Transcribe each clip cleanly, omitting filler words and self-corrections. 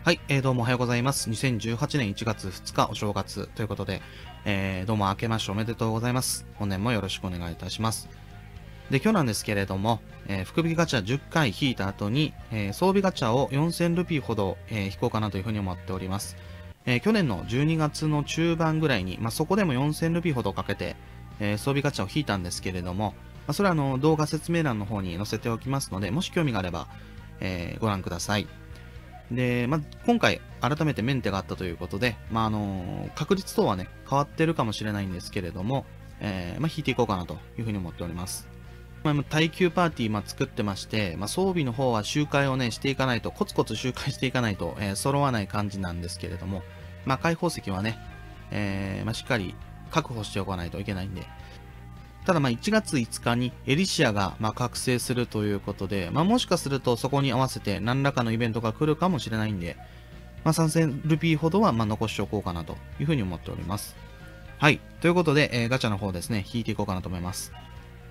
はい、どうもおはようございます。2018年1月2日お正月ということで、どうも明けましておめでとうございます。本年もよろしくお願いいたします。で、今日なんですけれども、福引ガチャ10回引いた後に、装備ガチャを4000ルピーほど、引こうかなというふうに思っております。去年の12月の中盤ぐらいに、そこでも4000ルピーほどかけて、装備ガチャを引いたんですけれども、それは動画説明欄の方に載せておきますので、もし興味があれば、ご覧ください。で、今回改めてメンテがあったということで、確率等はね、変わってるかもしれないんですけれども、引いていこうかなというふうに思っております。耐久パーティー作ってまして、装備の方は周回をね、していかないと、コツコツ周回していかないと、揃わない感じなんですけれども、開放石はね、しっかり確保しておかないといけないんで、ただ1月5日にエリシアが覚醒するということで、もしかするとそこに合わせて何らかのイベントが来るかもしれないんで、3000ルピーほどは残しておこうかなというふうに思っております。はい。ということで、ガチャの方ですね、引いていこうかなと思います。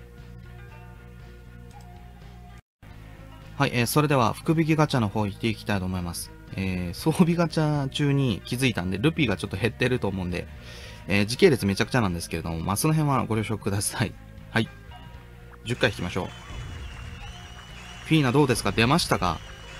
はい。それでは福引きガチャの方引いていきたいと思います。装備ガチャ中に気づいたんで、ルピーがちょっと減ってると思うんで、時系列めちゃくちゃなんですけれども、その辺はご了承ください。はい。10回引きましょう。フィーナどうですか？出ましたか？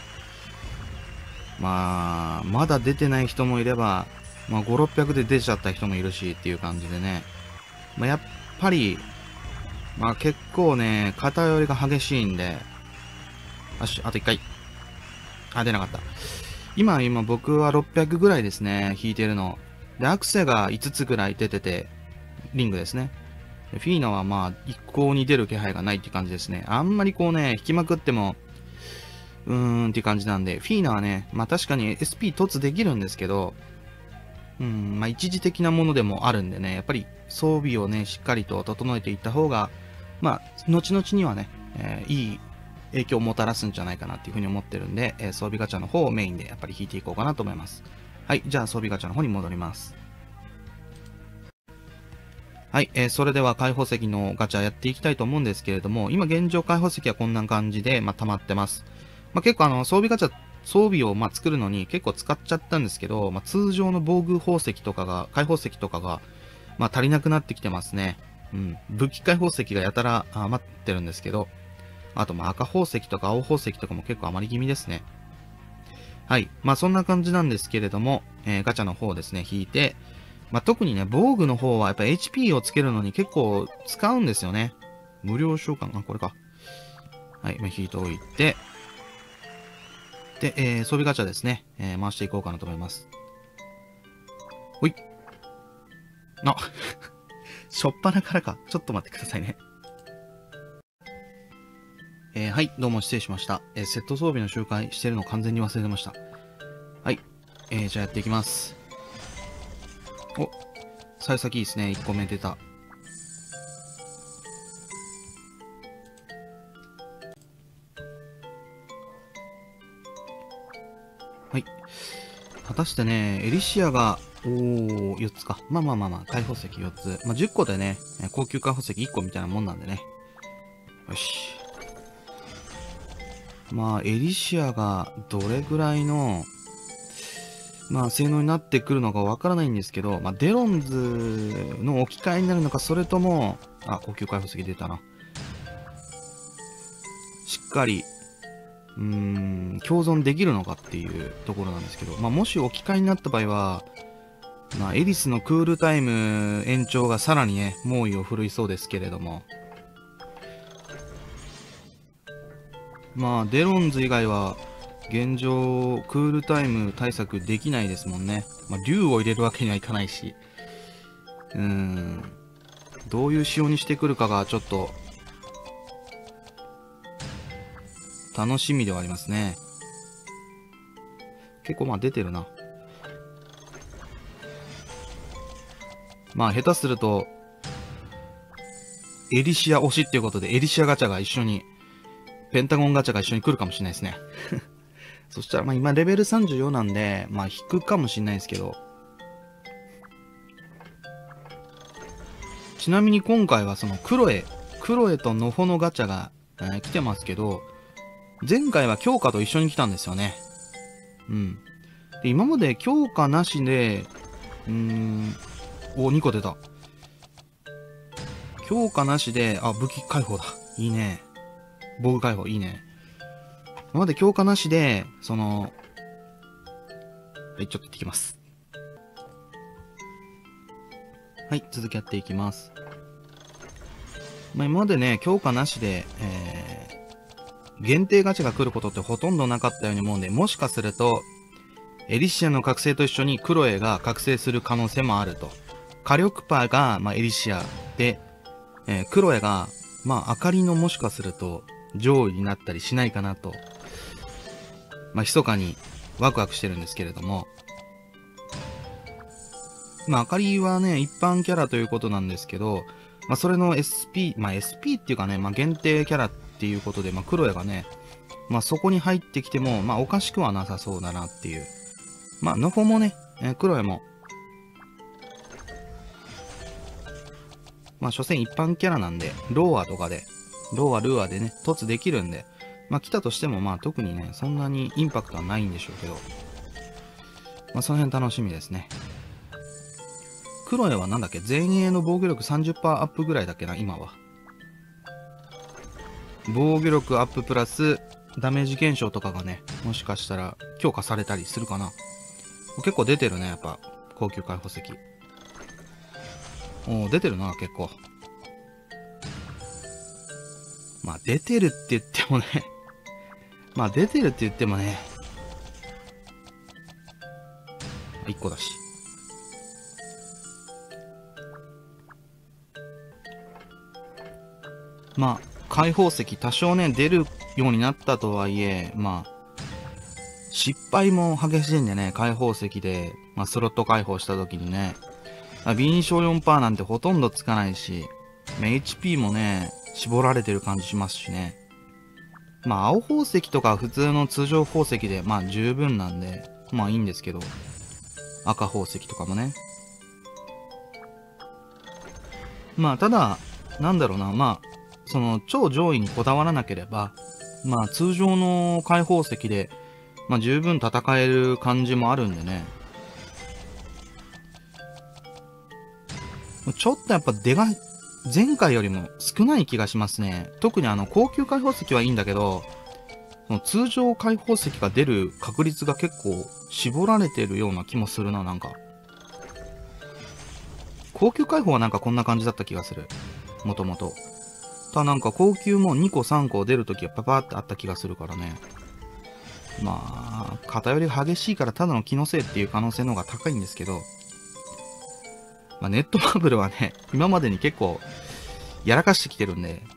まだ出てない人もいれば、5、600で出ちゃった人もいるしっていう感じでね。やっぱり、結構ね、偏りが激しいんで、よし、あと1回。出なかった。今僕は600ぐらいですね、引いてるの。で、アクセが5つぐらい出てて、リングですね。フィーナは一向に出る気配がないって感じですね。あんまりこうね、引きまくっても、っていう感じなんで、フィーナはね、確かに SP 突できるんですけど、一時的なものでもあるんでね、やっぱり装備をね、しっかりと整えていった方が、後々にはね、いい影響をもたらすんじゃないかなっていうふうに思ってるんで、装備ガチャの方をメインでやっぱり引いていこうかなと思います。はい、じゃあ装備ガチャの方に戻ります。はい、それでは開放石のガチャやっていきたいと思うんですけれども、今現状開放石はこんな感じで、溜まってます。結構装備ガチャ、装備を作るのに結構使っちゃったんですけど、通常の防具宝石とかが、開放石とかが、足りなくなってきてますね。武器開放石がやたら余ってるんですけど、あと赤宝石とか青宝石とかも結構余り気味ですね。はい。そんな感じなんですけれども、ガチャの方ですね、引いて、特にね、防具の方はやっぱ HP をつけるのに結構使うんですよね。無料召喚、これか。はい、引いておいて、で、装備ガチャですね、回していこうかなと思います。ほい。しょっぱなからか。ちょっと待ってくださいね。はい、どうも失礼しました。セット装備の周回してるの完全に忘れてました。はい。じゃあやっていきます。お、幸先いいですね。1個目出た。はい。果たしてね、エリシアが、4つか。開放石4つ。10個でね、高級開放石1個みたいなもんなんでね。よし。エリシアがどれぐらいの、性能になってくるのかわからないんですけど、デロンズの置き換えになるのか、それとも、高級開放石出たな。しっかり、共存できるのかっていうところなんですけど、もし置き換えになった場合は、エリスのクールタイム延長がさらにね、猛威を振るいそうですけれども、デロンズ以外は、現状、クールタイム対策できないですもんね。竜を入れるわけにはいかないし、どういう仕様にしてくるかがちょっと、楽しみではありますね。結構出てるな。下手すると、エリシア推しっていうことで、エリシアガチャが一緒に、ペンタゴンガチャが一緒に来るかもしれないですね。そしたら、今レベル34なんで、引くかもしれないですけど。ちなみに今回はそのクロエとノホのガチャが、来てますけど、前回は強化と一緒に来たんですよね。 で、今まで強化なしで、2個出た。強化なしで、武器解放だ。いいね。防具解放、いいね。今まで強化なしで、はい、ちょっと行ってきます。はい、続きやっていきます。今までね、強化なしで、限定ガチャが来ることってほとんどなかったように思うんで、もしかすると、エリシアの覚醒と一緒にクロエが覚醒する可能性もあると。火力パが、エリシアで、クロエが、明かりのもしかすると上位になったりしないかなと、密かにワクワクしてるんですけれども、あかりはね、一般キャラということなんですけど、それの SP、SP っていうかね、限定キャラっていうことで、クロエがね、そこに入ってきても、おかしくはなさそうだなっていう。ノフォもね、クロエも、所詮一般キャラなんで、ローアとかで、ルーアでね、突できるんで、来たとしても、特にね、そんなにインパクトはないんでしょうけど、その辺楽しみですね。クロエはなんだっけ、前衛の防御力 30% アップぐらいだっけな、今は。防御力アッププラス、ダメージ減少とかがね、もしかしたら強化されたりするかな。結構出てるね、やっぱ、高級解放石。出てるな、結構。出てるって言ってもね出てるって言ってもね、1個だし。解放石多少ね、出るようになったとはいえ、失敗も激しいんでね、解放石で、スロット解放した時にね、敏捷 4% なんてほとんどつかないし、HP もね、絞られてる感じしますしね。青宝石とか普通の通常宝石で、十分なんで、いいんですけど、赤宝石とかもね。ただ、なんだろうな、その超上位にこだわらなければ、通常の解放石で、十分戦える感じもあるんでね。ちょっとやっぱ出が、前回よりも少ない気がしますね。特に高級解放石はいいんだけど、その通常解放石が出る確率が結構絞られてるような気もするな、なんか。高級解放はなんかこんな感じだった気がする。もともと。ただなんか高級も2個3個出るときはパパーってあった気がするからね。偏りが激しいからただの気のせいっていう可能性の方が高いんですけど、ネットバブルはね、今までに結構やらかしてきてるんで、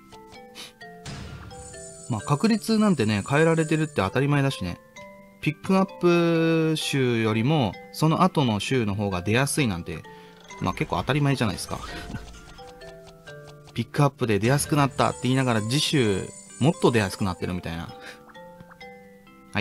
確率なんてね、変えられてるって当たり前だしね。ピックアップ週よりも、その後の週の方が出やすいなんて、結構当たり前じゃないですか。ピックアップで出やすくなったって言いながら次週、もっと出やすくなってるみたいな。はい。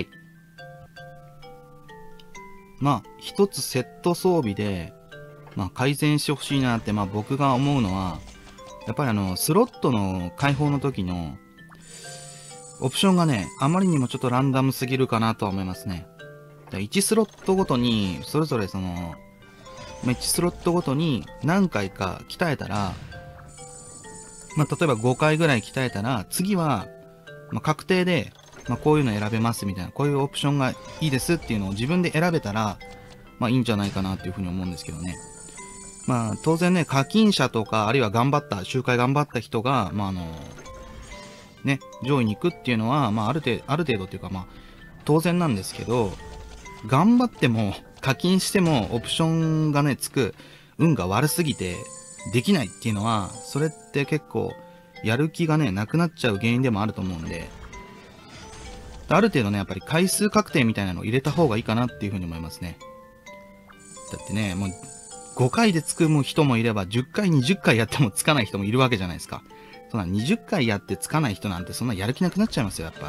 一つセット装備で、改善してほしいなって、僕が思うのは、やっぱりスロットの開放の時の、オプションがね、あまりにもちょっとランダムすぎるかなとは思いますね。1スロットごとに、それぞれ1スロットごとに何回か鍛えたら、例えば5回ぐらい鍛えたら、次は、確定で、こういうの選べますみたいな、こういうオプションがいいですっていうのを自分で選べたら、いいんじゃないかなっていうふうに思うんですけどね。当然ね、課金者とか、あるいは周回頑張った人が、ね、上位に行くっていうのは、ある程度っていうか、当然なんですけど、頑張っても、課金しても、オプションがね、つく、運が悪すぎて、できないっていうのは、それって結構、やる気がね、なくなっちゃう原因でもあると思うんで、ある程度ね、やっぱり回数確定みたいなのを入れた方がいいかなっていうふうに思いますね。だってね、もう、5回でつく人もいれば、10回、20回やってもつかない人もいるわけじゃないですか。そんな20回やってつかない人なんてそんなやる気なくなっちゃいますよ、やっぱ。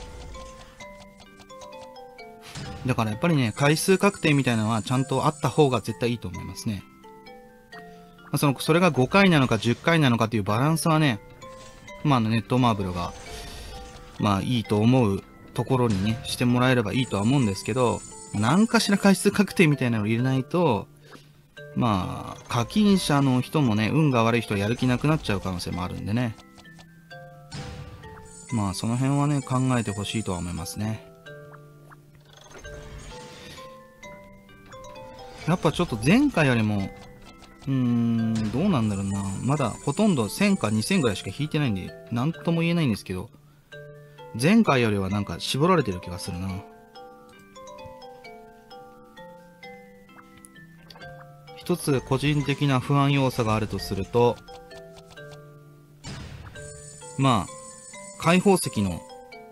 だからやっぱりね、回数確定みたいなのはちゃんとあった方が絶対いいと思いますね。それが5回なのか10回なのかっていうバランスはね、ネットマーブルが、いいと思うところにね、してもらえればいいとは思うんですけど、 何かしら回数確定みたいなのを入れないと、まあ、課金者の人もね、運が悪い人はやる気なくなっちゃう可能性もあるんでね。まあ、その辺はね、考えてほしいとは思いますね。やっぱちょっと前回よりも、どうなんだろうな。まだほとんど1000か2000ぐらいしか引いてないんで、なんとも言えないんですけど、前回よりはなんか絞られてる気がするな。一つ個人的な不安要素があるとすると、まあ、開放石の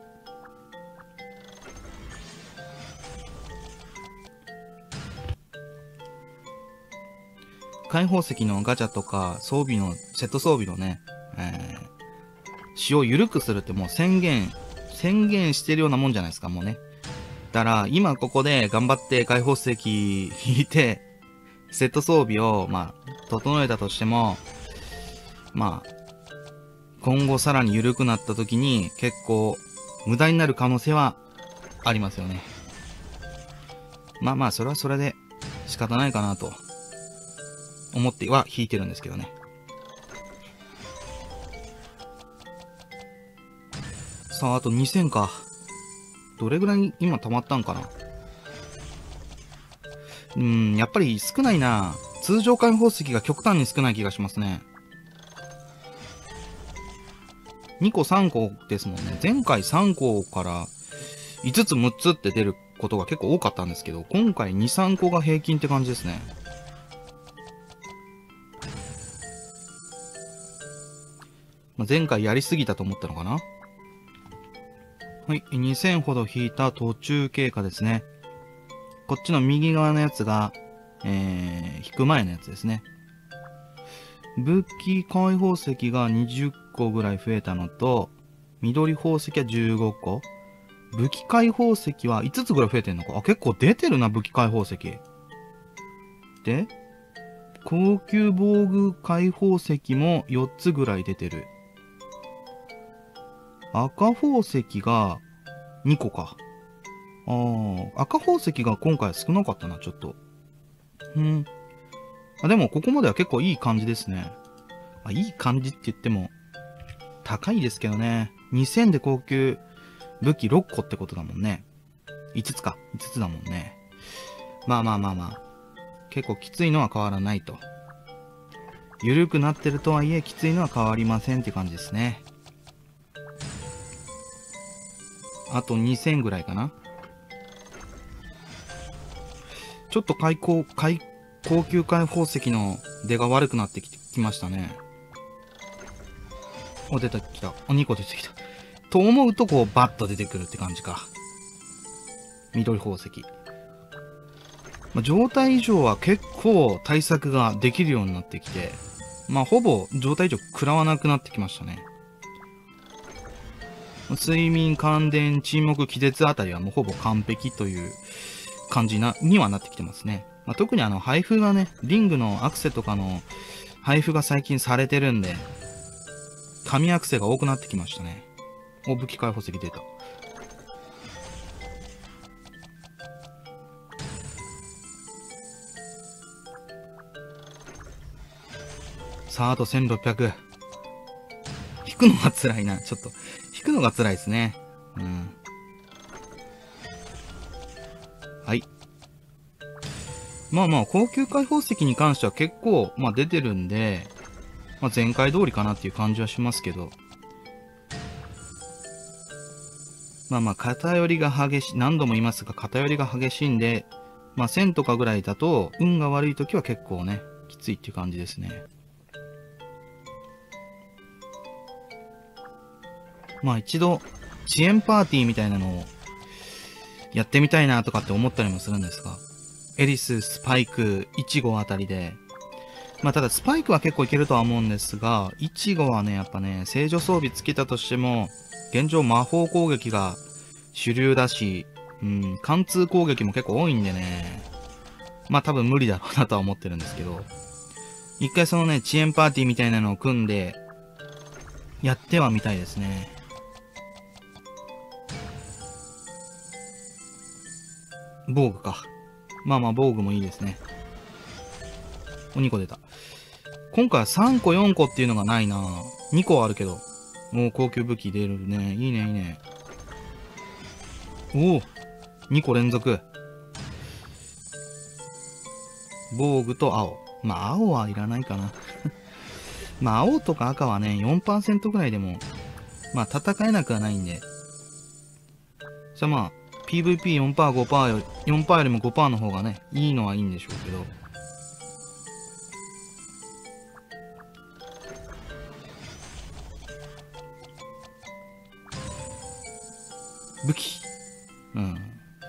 ガチャとか装備の、セット装備のね、使用を緩くするってもう宣言してるようなもんじゃないですか、もうね。だから、今ここで頑張って開放石引いて、セット装備を、まあ、整えたとしても、まあ、今後さらに緩くなった時に結構無駄になる可能性はありますよね。まあまあ、それはそれで仕方ないかなと思っては引いてるんですけどね。さあ、あと2000か。どれぐらい今溜まったんかな。やっぱり少ないな。通常開放石が極端に少ない気がしますね。2個3個ですもんね。前回3個から5つ6つって出ることが結構多かったんですけど、今回2、3個が平均って感じですね。まあ、前回やりすぎたと思ったのかな。はい、2000ほど引いた途中経過ですね。こっちの右側のやつが、引く前のやつですね。武器開放石が20個ぐらい増えたのと、緑宝石は15個。武器開放石は5つぐらい増えてんのか。あ、結構出てるな、武器開放石。で、高級防具開放石も4つぐらい出てる。赤宝石が2個か。赤宝石が今回少なかったな、ちょっと。でも、ここまでは結構いい感じですね。いい感じって言っても、高いですけどね。2000で高級武器6個ってことだもんね。5つか。5つだもんね。まあ。結構きついのは変わらないと。緩くなってるとはいえ、きついのは変わりませんって感じですね。あと2000ぐらいかな。ちょっと高級開放石の出が悪くなってきましたね。出てきた。2個出てきた。と思うとこうバッと出てくるって感じか。緑宝石。状態以上は結構対策ができるようになってきて、ほぼ状態以上食らわなくなってきましたね。睡眠、感電、沈黙、気絶あたりはもうほぼ完璧という感じにはなってきてますね。特に配布がね、リングのアクセとかの配布が最近されてるんで、紙アクセが多くなってきましたね。武器開放石出た。さあ、あと1600。引くのが辛いな。ちょっと。引くのが辛いですね。はい。高級開放石に関しては結構、出てるんで、前回通りかなっていう感じはしますけど。偏りが激しい、何度も言いますが、偏りが激しいんで、1000とかぐらいだと、運が悪い時は結構ね、きついっていう感じですね。一度、遅延パーティーみたいなのを、やってみたいなとかって思ったりもするんですが、エリス、スパイク、イチゴあたりで、ただスパイクは結構いけるとは思うんですが、イチゴはね、やっぱね、聖女装備つけたとしても、現状魔法攻撃が主流だし、貫通攻撃も結構多いんでね、多分無理だろうなとは思ってるんですけど、一回そのね、遅延パーティーみたいなのを組んで、やってはみたいですね。 防具か。まあまあ、防具もいいですね。2個出た。今回は3個4個っていうのがないな。2個はあるけど。おお、高級武器出るね。いいね、いいね。おお、2個連続。防具と青。まあ、青はいらないかな。まあ、青とか赤はね、4% ぐらいでも、まあ、戦えなくはないんで。じゃあまあ、PVP4%、5%より、4%よりも 5% の方がね、いいのはいいんでしょうけど。武器。うん。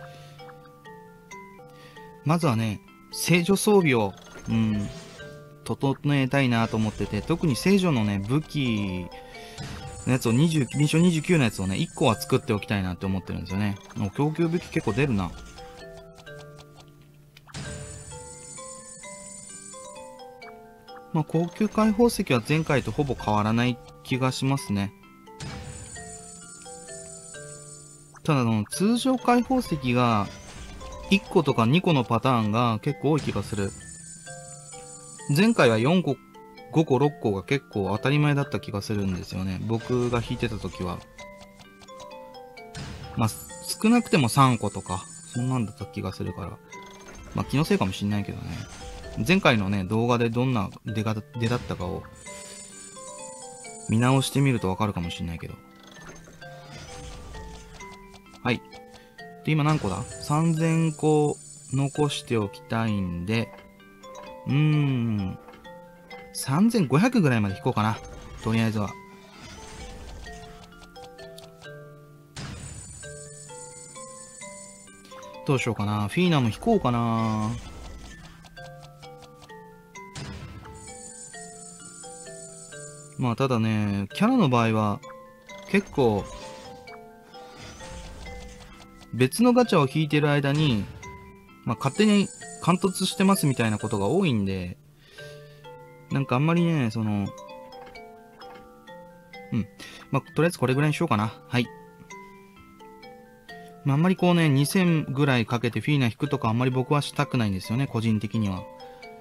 まずはね、聖女装備を、整えたいなと思ってて、特に聖女のね、武器のやつを臨床29のやつをね、1個は作っておきたいなって思ってるんですよね。供給武器結構出るな。まあ、高級開放石は前回とほぼ変わらない気がしますね。ただ、通常開放石が1個とか2個のパターンが結構多い気がする。前回は4個、5個、6個が結構当たり前だった気がするんですよね。僕が引いてた時は。まあ、少なくても3個とか、そんなんだった気がするから。まあ、気のせいかもしんないけどね。前回のね、動画でどんな出だったかを見直してみるとわかるかもしんないけど。はい。で、今何個だ ?3000 個残しておきたいんで、3500ぐらいまで引こうかな。とりあえずは。どうしようかな。フィーナも引こうかな。まあ、ただね、キャラの場合は、結構、別のガチャを引いてる間に、まあ、勝手に貫突してますみたいなことが多いんで、なんかあんまりね、まあ、とりあえずこれぐらいにしようかな。はい。まあ、あんまりこうね、2000ぐらいかけてフィーナ引くとかあんまり僕はしたくないんですよね、個人的には。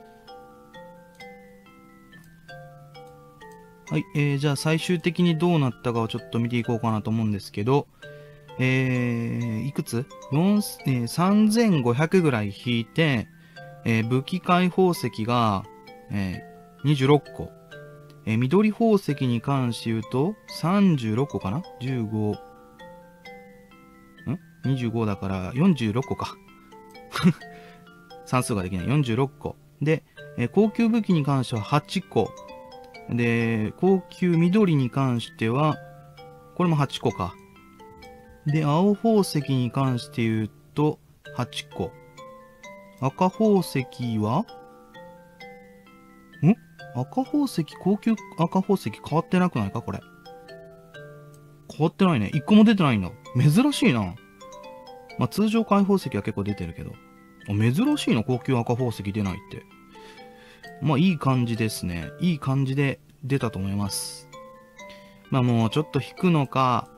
はい、じゃあ最終的にどうなったかをちょっと見ていこうかなと思うんですけど、いくつ ?3500 ぐらい引いて、武器開放石が、26個。緑宝石に関して言うと、36個かな ?15。25だから46個か。算数ができない。46個。で、高級武器に関しては8個。で、高級緑に関しては、これも8個か。で、青宝石に関して言うと、8個。赤宝石は赤宝石、高級赤宝石変わってなくないかこれ。変わってないね。1個も出てないんだ。珍しいな。まあ、通常開放石は結構出てるけど。珍しいな、高級赤宝石出ないって。まあ、いい感じですね。いい感じで出たと思います。まあ、もうちょっと引くのか、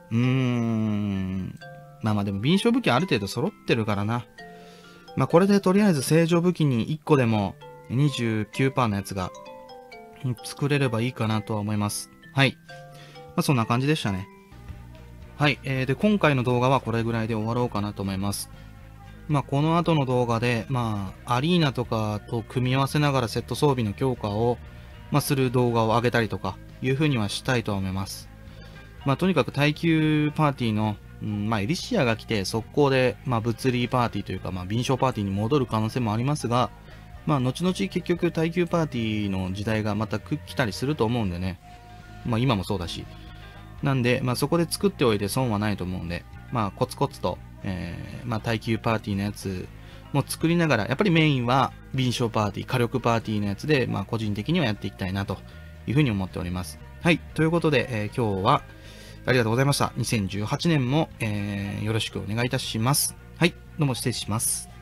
まあまあでも、敏捷武器ある程度揃ってるからな。まあ、これでとりあえず正常武器に1個でも 29% のやつが作れればいいかなとは思います。はい。まあ、そんな感じでしたね。はい。で、今回の動画はこれぐらいで終わろうかなと思います。まあ、この後の動画で、まあ、アリーナとかと組み合わせながらセット装備の強化を、まあ、する動画を上げたりとか、いう風にはしたいと思います。まあ、とにかく耐久パーティーの、まあ、エリシアが来て、速攻で、まあ、物理パーティーというか、まあ、敏捷パーティーに戻る可能性もありますが、まあ、後々結局耐久パーティーの時代がまた来たりすると思うんでね。まあ、今もそうだし。なんで、まあ、そこで作っておいて損はないと思うんで、まあ、コツコツと、まあ、耐久パーティーのやつも作りながら、やっぱりメインは、敏捷パーティー、火力パーティーのやつで、まあ、個人的にはやっていきたいな、というふうに思っております。はい。ということで、今日は、ありがとうございました。2018年も、よろしくお願いいたします。はい。どうも失礼します。